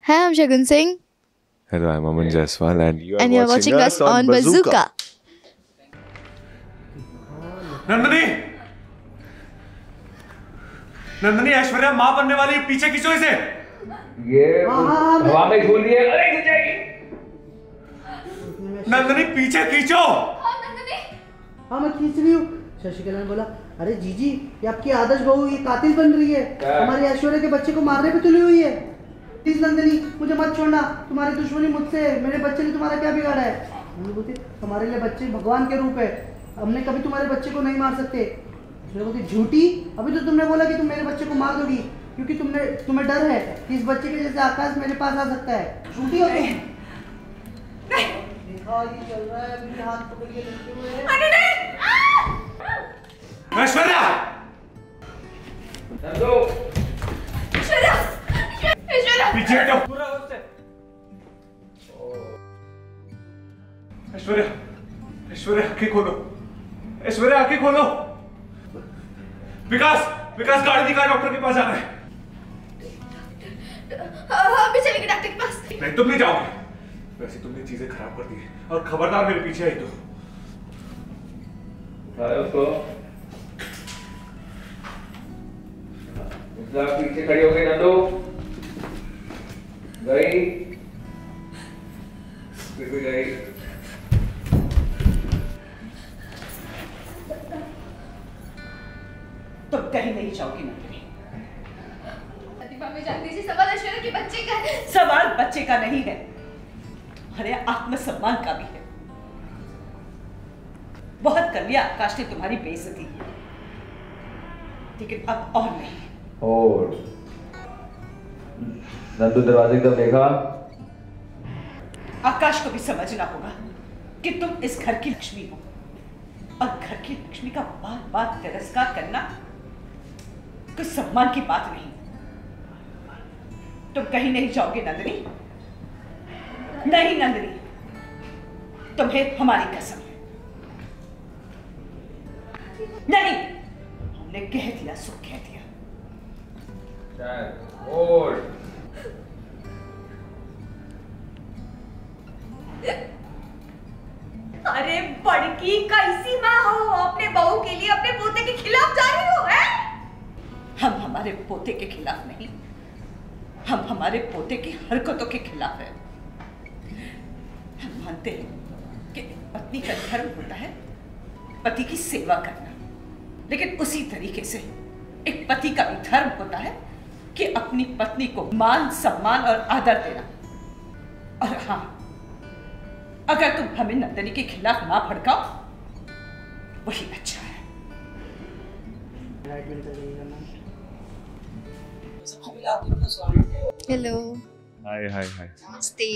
Hi, I'm Shagun Singh. Hello, I'm Aman Jaiswal and you are watching us on Bazooka. Nandini, Nandini Aishwarya माँ बनने वाली है, पीछे खींचो इसे। ये हवा में झूल रही है, अरे गिर जाएगी। नंदनी पीछे खींचो। हाँ मैं खींच रही हूँ। शशिकला ने बोला, अरे जीजी ये आपकी आदर्श बहू ये कातिल बन रही है, हमारी ऐश्वर्या के बच्चे को मारने पे तुली हुई है। प्लीज नंदनी मुझे मत छोड़ना, तुम्हारी दुश्मनी मुझसे है, मेरे बच्चे ने तुम्हारा क्या बिगाड़ा है। नंदनी बोलती हमारे लिए बच्चे भगवान के रूप है, हमने कभी तुम्हारे बच्चे को नहीं मार सकते। बोलती झूठी, अभी तो तुमने बोला कि तुम मेरे बच्चे को मार दोगी क्योंकि तुम्हें डर है कि इस बच्चे के जैसे आकाश मेरे पास आ सकता है। झूठी हो तुम। देखा ये चल रहा है, मेरे हाथ पकड़ के लटके हुए हैं। ऐश्वर्या, पीछे हटो। ऐश्वर्या, ऐश्वर्या आंखें खोलो, ऐश्वर्या आंखें खोलो। विकास, विकास गाड़ी दिखा, डॉक्टर के पास जाना है। अभी चलेंगे डॉक्टर के पास। नहीं तुम नहीं जाओगे, वैसे तुमने चीजें खराब कर दी है और खबरदार मेरे पीछे आई तो। उसको पीछे खड़ी हो गई नंदू, गई फिर भी गई। तो कहीं नहीं जाओगी नंदिनी। मैं जानती थी सवाल ऐश्वर्या के बच्चे का है। सवाल बच्चे का नहीं है, तुम्हारे आत्मसम्मान का भी है। बहुत कर लिया आकाश ने तुम्हारी बेइज्जती, लेकिन अब और नहीं। और नंदू दरवाजे की तरफ देखा। आकाश को भी समझना होगा कि तुम इस घर की लक्ष्मी हो और घर की लक्ष्मी का बार बार तिरस्कार करना कोई सम्मान की बात नहीं। तुम कहीं नहीं जाओगे नंदिनी, नहीं नंदिनी, तुम्हें हमारी कसम है। नहीं, हमने कह दिया सो कह दिया। और अरे बड़की कैसी माँ हो, अपने बहू के लिए अपने पोते के खिलाफ जा रही हो है? हम हमारे पोते के खिलाफ नहीं, हम हमारे पोते की हरकतों के खिलाफ है। हम मानते हैं कि पत्नी का धर्म होता है पति की सेवा करना, लेकिन उसी तरीके से एक पति का भी धर्म होता है कि अपनी पत्नी को मान सम्मान और आदर देना। और हाँ, अगर तुम हमें नंदिनी के खिलाफ ना भड़काओ वही अच्छा है। हेलो। Hi hi hi. नमस्ते।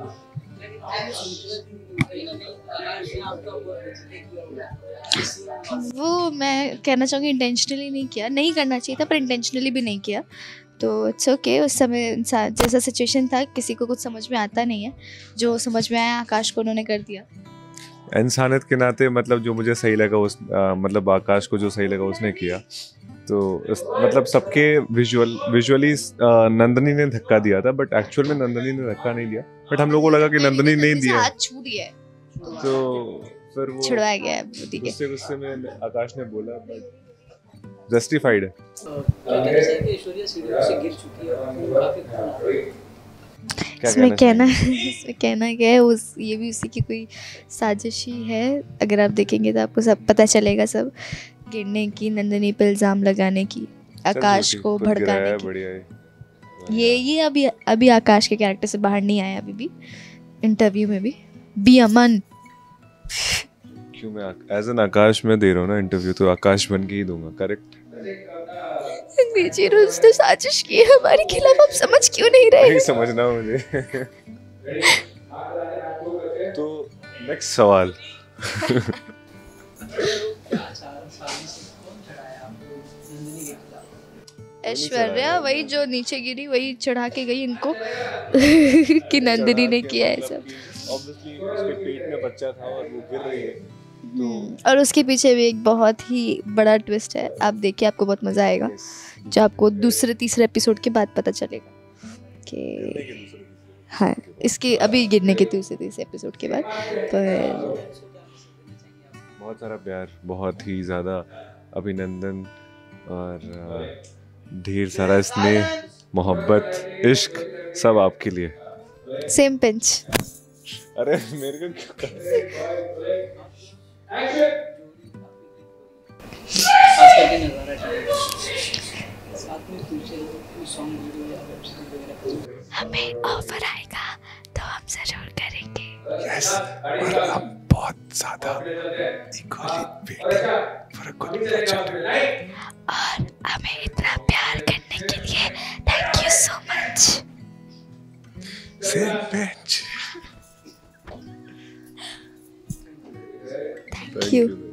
वो मैं कहना चाहूँगी इंटेंशनली नहीं किया, नहीं करना चाहिए था पर इंटेंशनली भी नहीं किया, तो इट्स ओके। उस समय इंसान जैसा सिचुएशन था, किसी को कुछ समझ में आता नहीं है, जो समझ में आया आकाश को उन्होंने कर दिया। इंसानियत के नाते मतलब जो मुझे सही लगा मतलब आकाश को जो सही लगा उसने किया। तो मतलब सबके विजुअली नंदनी ने धक्का दिया था, बट एक्चुअल में नंदनी ने धक्का नहीं दिया, बट हम लोगों को लगा कि नंदनी नहीं दिया, हाथ छू दिया है तो फिर वो छुड़वाया गया है। गुस्से में आकाश ने बोला, बट जस्टिफाइड है। इसमें कहना क्या है, ये भी उसी की कोई साजिश ही है। अगर आप देखेंगे तो आपको सब पता चलेगा, सब गिरने की, नंदिनी पे इल्जाम लगाने की, आकाश को भड़काने की। ये अभी आकाश के कैरेक्टर से बाहर नहीं आया, अभी भी इंटरव्यू में भी अमन। क्यों मैं एज एन आकाश में दे रहा हूँ ना इंटरव्यू, तो आकाश बन के ही दूंगा। करेक्ट। उसने साजिश की है हमारे खिलाफ, आप समझ क्यों नहीं रहे? नहीं समझना मुझे। तो नेक्स्ट सवाल। ऐश्वर्या वही जो नीचे गिरी वही चढ़ा के गई इनको कि नंदिनी ने किया है सब। ऑब्वियसली उसके पेट में बच्चा था और वो गिर रही है, और उसके पीछे भी एक बहुत ही बड़ा ट्विस्ट है, आप देखिए आपको बहुत मज़ा आएगा, जो आपको दूसरे तीसरे एपिसोड के बाद पता चलेगा कि हाँ इसके अभी गिरने के तीसरे एपिसोड के बाद। पर बहुत सारा प्यार, बहुत ही ज़्यादा अभिनंदन और ढेर सारा स्नेह, मोहब्बत, इश्क सब आपके लिए। Same pinch. अरे मेरे को क्यों हमें ऑफर आएगा तो हम जरूर करेंगे। यस, और हम बहुत ज़्यादा equally waiting for a good project. और हमें इतना प्यार करने के लिए thank you so much. Same pinch. Thank you.